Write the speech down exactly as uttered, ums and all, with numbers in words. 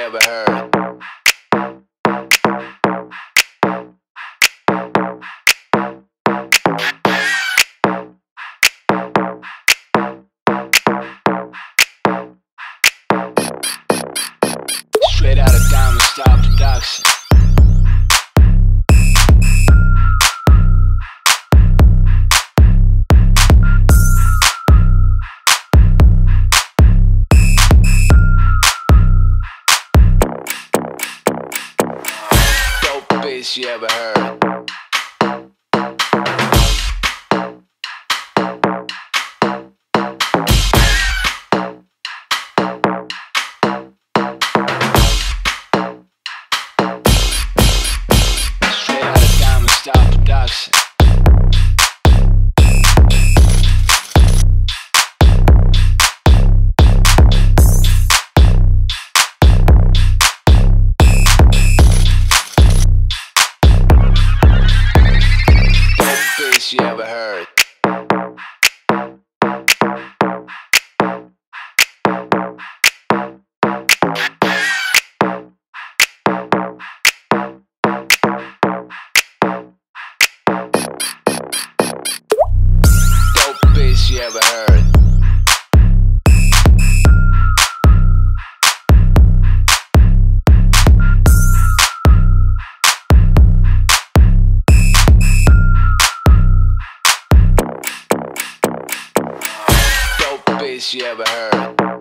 ever heard. Straight out of Diamond Star Production. Dope bass you ever heard. Star Production. Dope bass you ever heard. Bass you ever heard. Dope bass you ever heard.